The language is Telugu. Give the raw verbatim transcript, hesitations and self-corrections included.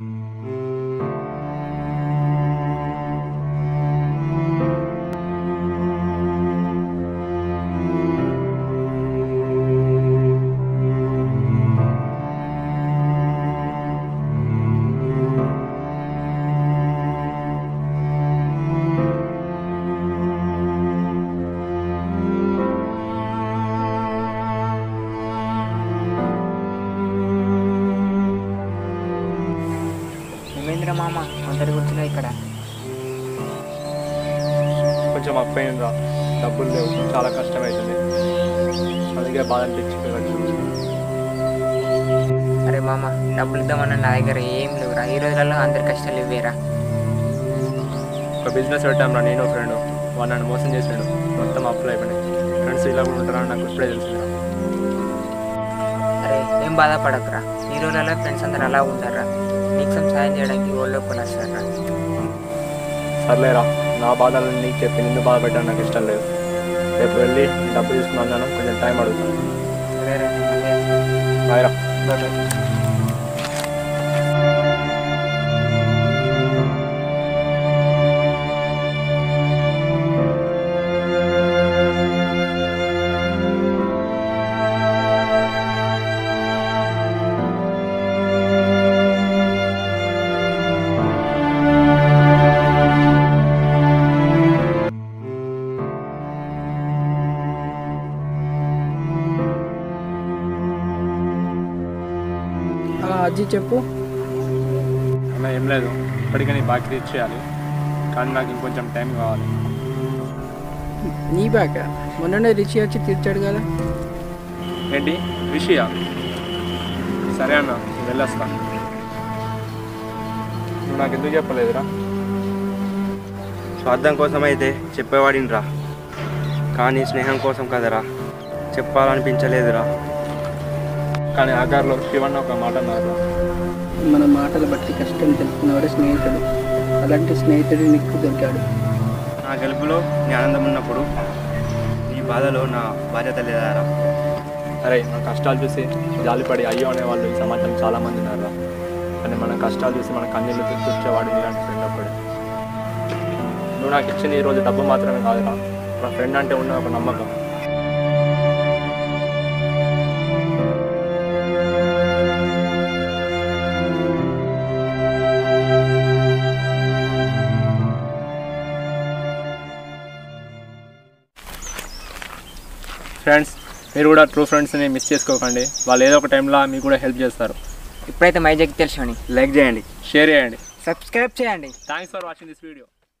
మామ అందరి కూర్చున్నా ఇక్కడ కొంచెం అప్పయిందా, డబ్బులు లేవు, చాలా కష్టమవుతుంది, అందుకే బాధ అనిపించి. అరే మామ డబ్బులు ఇద్దామన్న నా దగ్గర ఏం లేవురా, ఈ రోజులలో అందరి కష్టాలు ఇవ్వేరా. ఒక బిజినెస్ పెట్టాం రా, నేను ఫ్రెండ్, వాడు నన్ను మోసం చేసాడు, మొత్తం అప్పులు అయిపోయినాయి. ఫ్రెండ్స్ ఇలా కూడా ఉంటారా నాకు ఇప్పుడే తెలిసిందిరా. అరే ఏం బాధపడకురా, ఈ రోజులలో ఫ్రెండ్స్ అందరు అలా ఉంటారా, నీకు సాయం చేయడానికి ఓళ్ళు కొనస్తారా. సర్లేరా, నా బాధలను నీకు చెప్పి నిన్ను బాధ పెట్టడం నాకు ఇష్టం లేదు. రేపు వెళ్ళి డబ్బు తీసుకున్నాను, కొంచెం టైం అడుగుతాను. సరేరా బాయ్ రా. Bye bye. అజ్జి చెప్పు. అన్న ఏం లేదు, ఇప్పటికే నీ బాకీ తీర్చేయాలి, కానీ నాకు ఇంకొంచెం టైం కావాలి. నీ బ్యాక్ మొన్ననే రిషి వచ్చి తీర్చాడు కదా. ఏంటి రిషియా? సరే అన్న, వెళ్ళొస్తా. నువ్వు నాకు ఎందుకు చెప్పలేదురా? స్వార్థం కోసం అయితే చెప్పేవాడినిరా, కానీ స్నేహం కోసం కదరా, చెప్పాలనిపించలేదురా. కానీ ఆకారంలో శివన్న ఒక మాట అన్నారు, మన మాటలు బట్టి కష్టం తెలుసుకున్నవాడే స్నేహితుడు. అలాంటి స్నేహితుడు నీకు దొరికాడు. నా గెలుపులో నీ ఆనందం ఉన్నప్పుడు నీ బాధలో నా బాధ్యత లేదారా. అరే మన కష్టాలు చూసి జాలిపడి అయ్యో అనేవాళ్ళు ఈ సమాజం చాలామంది ఉన్నారా, కానీ మన కష్టాలు చూసి మన కన్నీళ్ళు తెచ్చేవాడు నీలాంటి ఫ్రెండ్ అప్పుడే. నువ్వు నాకు ఇచ్చిన ఈరోజు డబ్బు మాత్రమే కాదురా, నా ఫ్రెండ్ అంటే ఉన్న ఒక నమ్మకం. ఫ్రెండ్స్, మీరు కూడా ట్రూ ఫ్రెండ్స్ని మిస్ చేసుకోకండి, వాళ్ళు ఏదో ఒక టైంలో మీకు కూడా హెల్ప్ చేస్తారు. ఇప్పుడైతే మైజెక్ తెలుసు అని లైక్ చేయండి, షేర్ చేయండి, సబ్స్క్రైబ్ చేయండి. Thanks for watching this video.